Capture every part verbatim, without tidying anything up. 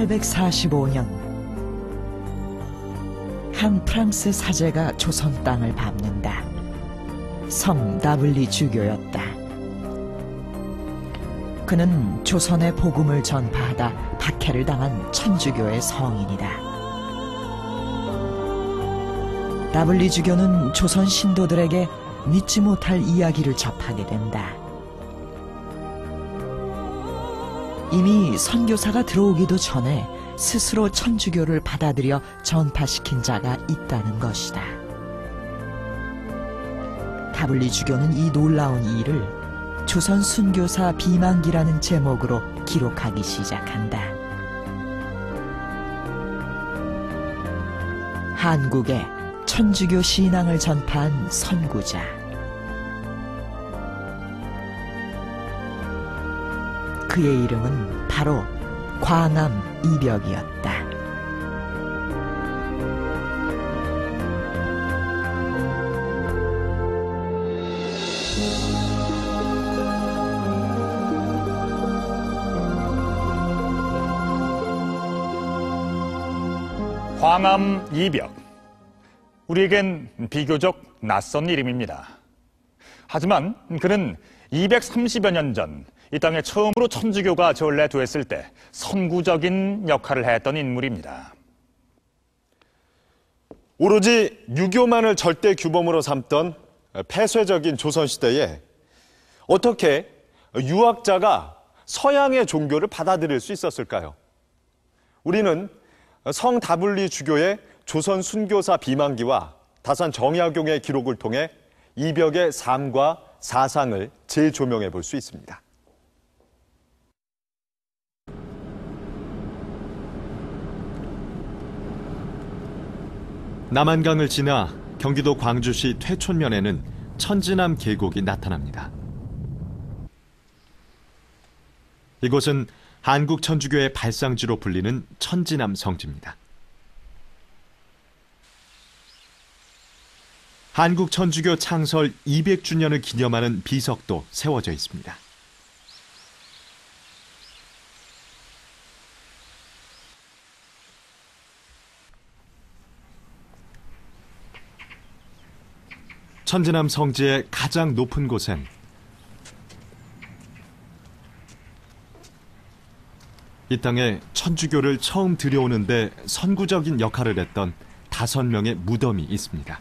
천팔백사십오 년 한 프랑스 사제가 조선 땅을 밟는다. 성 다블리 주교였다. 그는 조선의 복음을 전파하다 박해를 당한 천주교의 성인이다. 다블리 주교는 조선 신도들에게 믿지 못할 이야기를 접하게 된다. 이미 선교사가 들어오기도 전에 스스로 천주교를 받아들여 전파시킨 자가 있다는 것이다. 다블리 주교는 이 놀라운 일을 조선 순교사 비만기라는 제목으로 기록하기 시작한다. 한국에 천주교 신앙을 전파한 선구자. 그의 이름은 바로 광암 이벽이었다. 광암 이벽. 우리에겐 비교적 낯선 이름입니다. 하지만 그는 이백삼십여 년 전 이 땅에 처음으로 천주교가 전래됐을 때 선구적인 역할을 했던 인물입니다. 오로지 유교만을 절대 규범으로 삼던 폐쇄적인 조선시대에 어떻게 유학자가 서양의 종교를 받아들일 수 있었을까요? 우리는 성 다블리 주교의 조선 순교사 비만기와 다산 정약용의 기록을 통해 이벽의 삶과 사상을 재조명해 볼 수 있습니다. 남한강을 지나 경기도 광주시 퇴촌면에는 천지남 계곡이 나타납니다. 이곳은 한국 천주교의 발상지로 불리는 천지남 성지입니다. 한국 천주교 창설 이백 주년을 기념하는 비석도 세워져 있습니다. 천지남 성지의 가장 높은 곳엔 이 땅에 천주교를 처음 들여오는데 선구적인 역할을 했던 다섯 명의 무덤이 있습니다.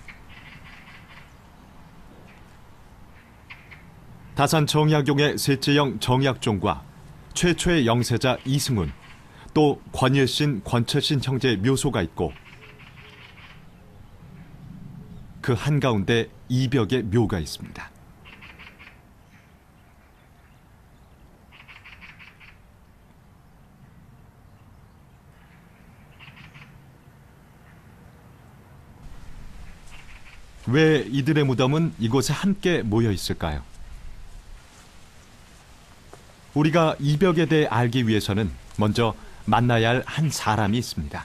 다산 정약용의 셋째형 정약종과 최초의 영세자 이승훈, 또 권일신, 권철신 형제의 묘소가 있고 그 한가운데 이벽의 묘가 있습니다. 왜 이들의 무덤은 이곳에 함께 모여 있을까요? 우리가 이벽에 대해 알기 위해서는 먼저 만나야 할 한 사람이 있습니다.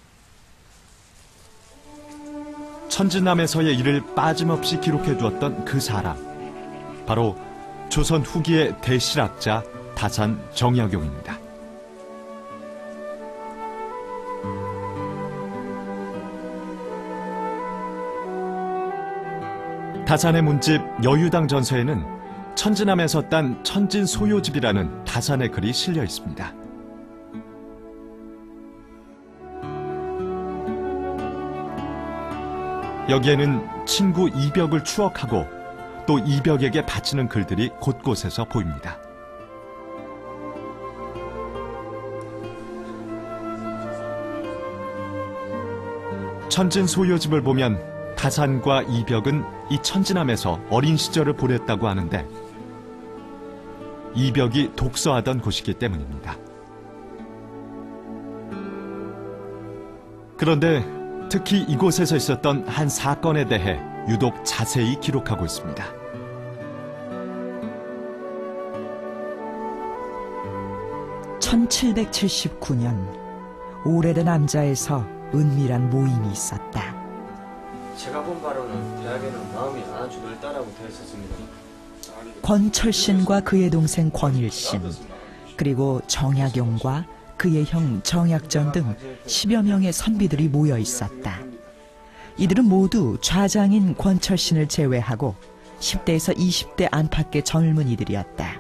천지남에서의 일을 빠짐없이 기록해 두었던 그 사람, 바로 조선 후기의 대실학자 다산 정약용입니다. 다산의 문집 여유당 전서에는 천지남에서 딴 천진소요집이라는 다산의 글이 실려 있습니다. 여기에는 친구 이벽을 추억하고 또 이벽에게 바치는 글들이 곳곳에서 보입니다. 천진소요집을 보면 다산과 이벽은 이 천지남에서 어린 시절을 보냈다고 하는데 이벽이 독서하던 곳이기 때문입니다. 그런데 특히 이곳에서 있었던 한 사건에 대해 유독 자세히 기록하고 있습니다. 천칠백칠십구 년 오래된 암자에서 은밀한 모임이 있었다. 제가 본 바로는 대학에는 마음이 아주 넓다라고 되어 있었습니다. 권철신과 그의 동생 권일신, 그리고 정약용과 그의 형 정약전 등 십여 명의 선비들이 모여 있었다. 이들은 모두 좌장인 권철신을 제외하고 십 대에서 이십 대 안팎의 젊은이들이었다.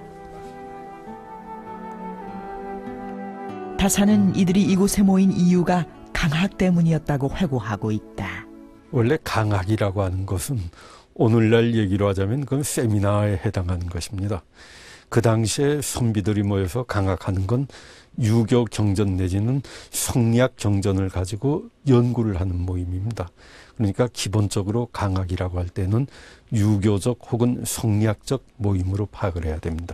다사는 이들이 이곳에 모인 이유가 강학 때문이었다고 회고하고 있다. 원래 강학이라고 하는 것은 오늘날 얘기로 하자면 그건 세미나에 해당하는 것입니다. 그 당시에 선비들이 모여서 강학하는 건 유교 경전 내지는 성리학 경전을 가지고 연구를 하는 모임입니다. 그러니까 기본적으로 강학이라고 할 때는 유교적 혹은 성리학적 모임으로 파악을 해야 됩니다.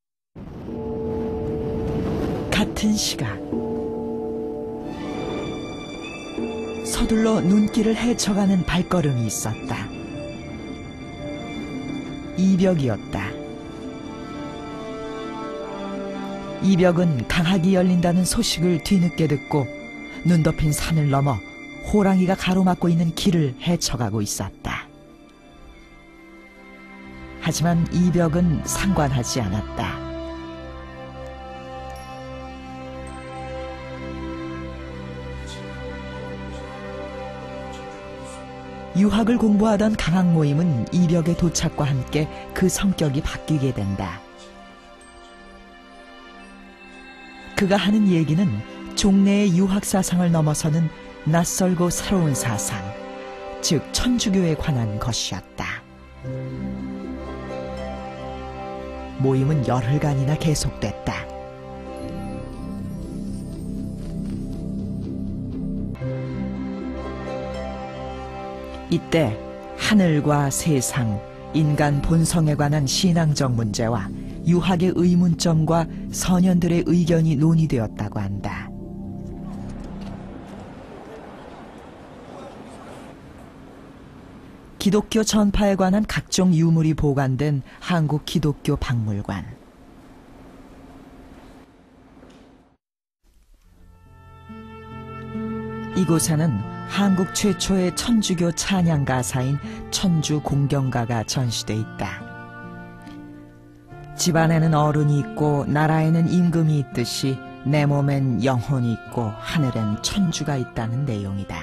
같은 시각 서둘러 눈길을 헤쳐가는 발걸음이 있었다. 이벽이었다. 이벽은 강학이 열린다는 소식을 뒤늦게 듣고 눈 덮인 산을 넘어 호랑이가 가로막고 있는 길을 헤쳐가고 있었다. 하지만 이벽은 상관하지 않았다. 유학을 공부하던 강학 모임은 이벽의 도착과 함께 그 성격이 바뀌게 된다. 그가 하는 얘기는 종래의 유학 사상을 넘어서는 낯설고 새로운 사상, 즉 천주교에 관한 것이었다. 모임은 열흘간이나 계속됐다. 이때 하늘과 세상, 인간 본성에 관한 신앙적 문제와 유학의 의문점과 선현들의 의견이 논의되었다고 한다. 기독교 전파에 관한 각종 유물이 보관된 한국 기독교 박물관. 이곳에는 한국 최초의 천주교 찬양 가사인 천주 공경가가 전시돼 있다. 집안에는 어른이 있고 나라에는 임금이 있듯이 내 몸엔 영혼이 있고 하늘엔 천주가 있다는 내용이다.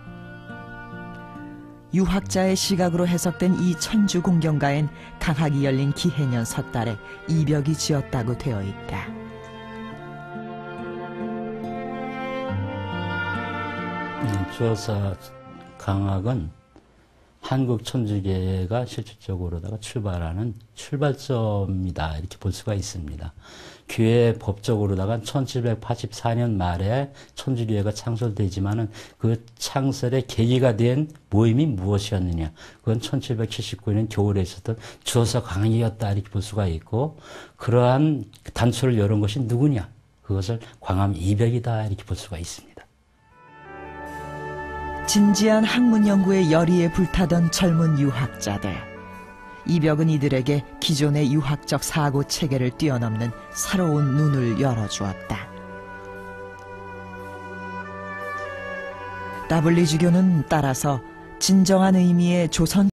유학자의 시각으로 해석된 이 천주 공경가엔 강학이 열린 기해년 섣달에 이벽이 지었다고 되어 있다. 주어사 강학은 한국 천주교가 실질적으로다가 출발하는 출발점이다 이렇게 볼 수가 있습니다. 교회 법적으로다가 천칠백팔십사 년 말에 천주교회가 창설되지만은 그 창설의 계기가 된 모임이 무엇이었느냐? 그건 천칠백칠십구 년 겨울에 있었던 주어사 강학이었다 이렇게 볼 수가 있고, 그러한 단초를 열은 것이 누구냐? 그것을 광암 이벽이다 이렇게 볼 수가 있습니다. 진지한 학문 연구에 열의에 불타던 젊은 유학자들. 이벽은 이들에게 기존의 유학적 사고 체계를 뛰어넘는 새로운 눈을 열어주었다. 더블유주교는 따라서 진정한 의미의 조선